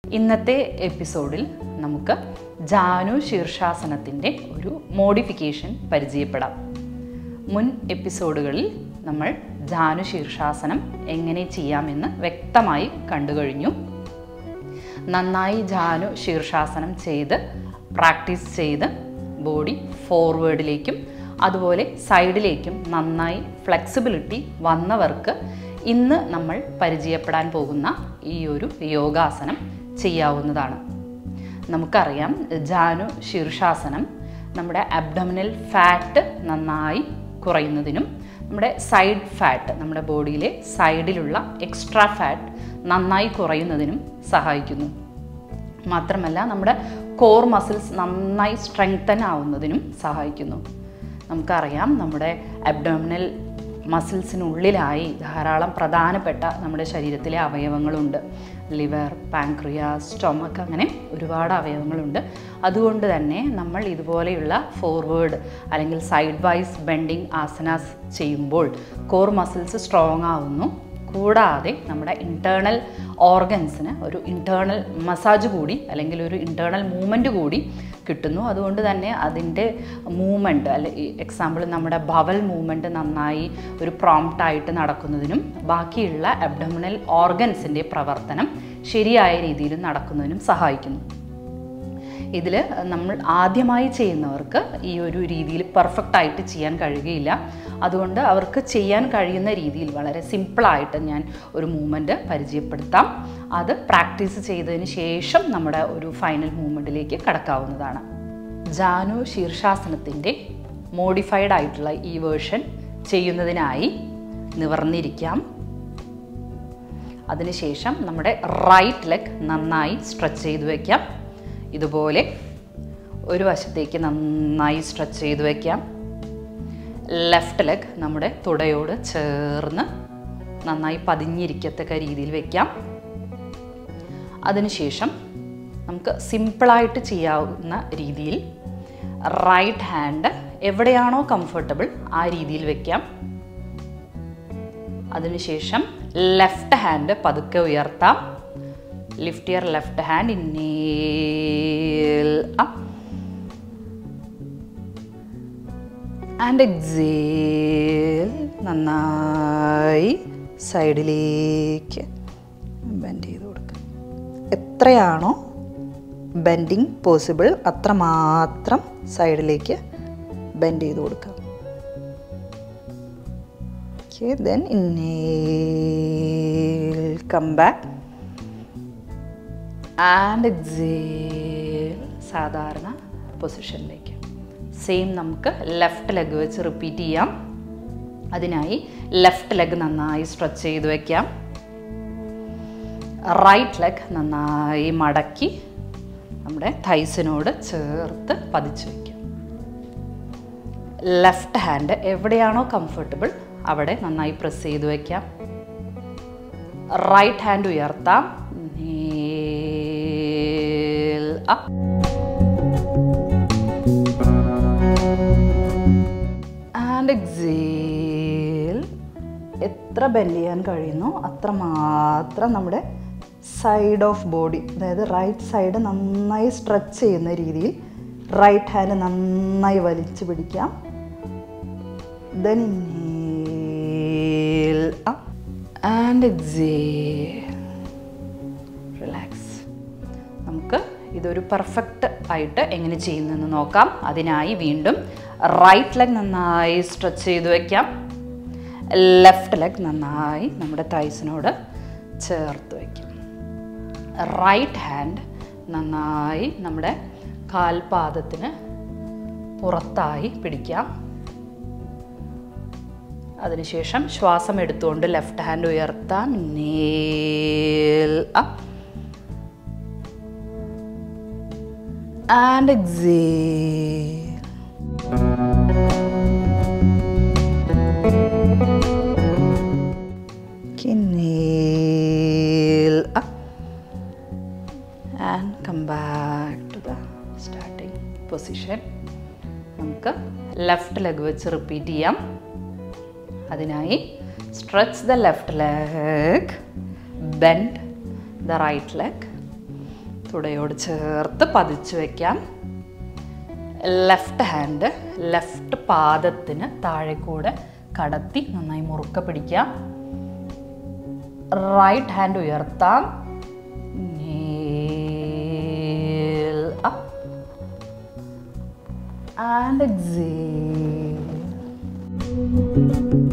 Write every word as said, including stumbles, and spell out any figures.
ഇന്നത്തെ എപ്പിസോഡിൽ നമുക്ക് ജാനു ശീർഷാസനത്തിൻ്റെ ഒരു മോഡിഫിക്കേഷൻ പരിചയപ്പെടാം. മുൻ എപ്പിസോഡുകളിൽ നമ്മൾ ജാനു ശീർഷാസനം എങ്ങനെ ചെയ്യാമെന്ന് വ്യക്തമായി കണ്ടു കഴിഞ്ഞു. നന്നായി ജാനു ശീർഷാസനം ചെയ്ത് പ്രാക്ടീസ് ചെയ്ത് ബോഡി ഫോർവേഡിലേക്കും അതുപോലെ സൈഡിലേക്കും നന്നായി ഫ്ലെക്സിബിലിറ്റി വന്നവർക്ക് ഇന്ന് നമ്മൾ പരിചയപ്പെടാൻ പോകുന്ന ഈ ഒരു യോഗാസനം ചെയ്യാവുന്നതാണ്. നമുക്കറിയാം, ജാനു ശീർഷാസനം നമ്മുടെ അബ്ഡോമിനൽ ഫാറ്റ് നന്നായി കുറയുന്നതിനും നമ്മുടെ സൈഡ് ഫാറ്റ്, നമ്മുടെ ബോഡിയിലെ സൈഡിലുള്ള എക്സ്ട്രാ ഫാറ്റ് നന്നായി കുറയുന്നതിനും സഹായിക്കുന്നു. മാത്രമല്ല നമ്മുടെ കോർ മസിൽസ് നന്നായി സ്ട്രെങ്തൻ ആവുന്നതിനും സഹായിക്കുന്നു. നമുക്കറിയാം, നമ്മുടെ അബ്ഡോമിനൽ മസിൽസിനുള്ളിലായി ധാരാളം പ്രധാനപ്പെട്ട നമ്മുടെ ശരീരത്തിലെ അവയവങ്ങളുണ്ട്. ലിവർ, പാൻക്രിയാസ്, സ്റ്റൊമക്ക്, അങ്ങനെ ഒരുപാട് അവയവങ്ങളുണ്ട്. അതുകൊണ്ട് തന്നെ നമ്മൾ ഇതുപോലെയുള്ള ഫോർവേഡ് അല്ലെങ്കിൽ സൈഡ് വൈസ് ബെൻഡിങ് ആസനാസ് ചെയ്യുമ്പോൾ കോർ മസിൽസ് സ്ട്രോങ് ആവുന്നു. കൂടാതെ നമ്മുടെ ഇൻറ്റേർണൽ ഓർഗൻസിന് ഒരു ഇൻറ്റേർണൽ മസാജ് കൂടി അല്ലെങ്കിൽ ഒരു ഇൻറ്റേർണൽ മൂവ്മെൻറ്റ് കൂടി കിട്ടുന്നു. അതുകൊണ്ട് തന്നെ അതിൻ്റെ മൂവ്മെൻറ്റ് അല്ലെ എക്സാമ്പിൾ നമ്മുടെ ബവൽ മൂവ്മെൻറ്റ് നന്നായി ഒരു പ്രോംപ്റ്റായിട്ട് നടക്കുന്നതിനും ബാക്കിയുള്ള അബ്ഡോമിനൽ ഓർഗൻസിൻ്റെ പ്രവർത്തനം ശരിയായ രീതിയിൽ നടക്കുന്നതിനും സഹായിക്കുന്നു. ഇതിൽ നമ്മൾ ആദ്യമായി ചെയ്യുന്നവർക്ക് ഈ ഒരു രീതിയിൽ പെർഫെക്റ്റായിട്ട് ചെയ്യാൻ കഴിയുകയില്ല. അതുകൊണ്ട് അവർക്ക് ചെയ്യാൻ കഴിയുന്ന രീതിയിൽ വളരെ സിമ്പിളായിട്ട് ഞാൻ ഒരു മൂവ്മെൻറ്റ് പരിചയപ്പെടുത്താം. അത് പ്രാക്ടീസ് ചെയ്തതിന് ശേഷം നമ്മുടെ ഒരു ഫൈനൽ മൂവ്മെൻറ്റിലേക്ക് കടക്കാവുന്നതാണ്. ജാനു ശീർഷാസനത്തിൻ്റെ മോഡിഫൈഡ് ആയിട്ടുള്ള ഈ വേർഷൻ ചെയ്യുന്നതിനായി നിവർന്നിരിക്കാം. അതിനുശേഷം നമ്മുടെ റൈറ്റ് ലെഗ് നന്നായി സ്ട്രെച്ച് ചെയ്ത് വയ്ക്കാം. ഇതുപോലെ ഒരു വശത്തേക്ക് നന്നായി സ്ട്രെച്ച് ചെയ്ത് വയ്ക്കാം. ലെഫ്റ്റ് ലെഗ് നമ്മുടെ തുടയോട് ചേർന്ന് നന്നായി പതിഞ്ഞിരിക്കത്തക്ക രീതിയിൽ വയ്ക്കാം. അതിനുശേഷം നമുക്ക് സിമ്പിളായിട്ട് ചെയ്യാവുന്ന രീതിയിൽ റൈറ്റ് ഹാൻഡ് എവിടെയാണോ കംഫർട്ടബിൾ ആ രീതിയിൽ വയ്ക്കാം. അതിനുശേഷം ലെഫ്റ്റ് ഹാൻഡ് പതുക്കെ ഉയർത്താം. Lift your left hand, inhale up and exhale. നന്നായി സൈഡിലേക്ക് ബെൻഡ് ചെയ്ത് കൊടുക്കുക. എത്രയാണോ ബെൻഡിങ് പോസിബിൾ അത്രമാത്രം സൈഡിലേക്ക് ബെൻഡ് ചെയ്ത് കൊടുക്കുക. Okay, then inhale, come back and exhale സാധാരണ പൊസിഷനിലേക്ക്. സെയിം നമുക്ക് ലെഫ്റ്റ് ലെഗ് വെച്ച് റിപ്പീറ്റ് ചെയ്യാം. അതിനായി ലെഫ്റ്റ് ലെഗ് നന്നായി സ്ട്രെച്ച് ചെയ്ത് വയ്ക്കാം. റൈറ്റ് ലെഗ് നന്നായി മടക്കി നമ്മുടെ തൈസിനോട് ചേർത്ത് പതിച്ച് വയ്ക്കാം. ലെഫ്റ്റ് ഹാൻഡ് എവിടെയാണോ കംഫർട്ടബിൾ അവിടെ നന്നായി പ്രസ് ചെയ്ത് വയ്ക്കാം. റൈറ്റ് ഹാൻഡ് ഉയർത്താം. Up and exhale. എത്ര ബെൻഡ് ചെയ്യാൻ കഴിയുന്നോ അത്രമാത്രം നമ്മുടെ സൈഡ് ഓഫ് ബോഡി, അതായത് റൈറ്റ് സൈഡ് നന്നായി സ്ട്രെച്ച് ചെയ്യുന്ന രീതിയിൽ റൈറ്റ് ഹാൻഡ് നന്നായി വലിച്ചു പിടിക്കാം. then inhale up and exhale. Relax. നമുക്ക് ഇതൊരു പെർഫെക്റ്റ് ആയിട്ട് എങ്ങനെ ചെയ്യുന്നതെന്ന് നോക്കാം. അതിനായി വീണ്ടും റൈറ്റ് ലെഗ് നന്നായി സ്ട്രെച്ച് ചെയ്ത് വയ്ക്കാം. ലെഫ്റ്റ് ലെഗ് നന്നായി നമ്മുടെ തൈസിനോട് ചേർത്ത് വയ്ക്കാം. റൈറ്റ് ഹാൻഡ് നന്നായി നമ്മുടെ കാൽപാദത്തിന് പുറത്തായി പിടിക്കാം. അതിനുശേഷം ശ്വാസം എടുത്തുകൊണ്ട് ലെഫ്റ്റ് ഹാൻഡ് ഉയർത്താം. inhale up and exhale. Inhale up and come back to the starting position. നമുക്ക് ലെഫ്റ്റ് ലെഗ് വെച്ച് റിപ്പീറ്റ് ചെയ്യാം. അതിനായി stretch the left leg, bend the right leg, തുടയോട് ചേർത്ത് പതിച്ചു വയ്ക്കാം. ലെഫ്റ്റ് ഹാൻഡ് ലെഫ്റ്റ് പാദത്തിന് താഴെ കൂടെ കടത്തി നന്നായി മുറുക്ക പിടിക്കാം. റൈറ്റ് ഹാൻഡ് ഉയർത്താം. Up and exhale.